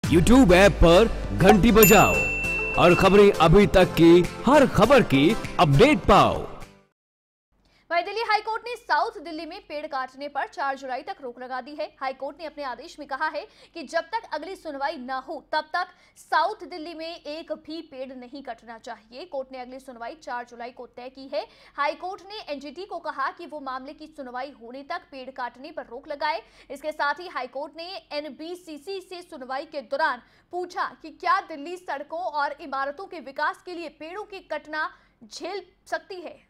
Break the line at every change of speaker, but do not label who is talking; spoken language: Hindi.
YouTube ऐप पर घंटी बजाओ और खबरें अभी तक की हर खबर की अपडेट पाओ।
वहीं दिल्ली हाईकोर्ट ने साउथ दिल्ली में पेड़ काटने पर 4 जुलाई तक रोक लगा दी है। हाईकोर्ट ने अपने आदेश में कहा है कि जब तक अगली सुनवाई न हो तब तक साउथ दिल्ली में एक भी पेड़ नहीं कटना चाहिए। कोर्ट ने अगली सुनवाई 4 जुलाई को तय की है। हाईकोर्ट ने एनजीटी को कहा कि वो मामले की सुनवाई होने तक पेड़ काटने पर रोक लगाए। इसके साथ ही हाईकोर्ट ने एनबीसीसी से सुनवाई के दौरान पूछा कि क्या दिल्ली सड़कों और इमारतों के विकास के लिए पेड़ों की कटना झेल सकती है।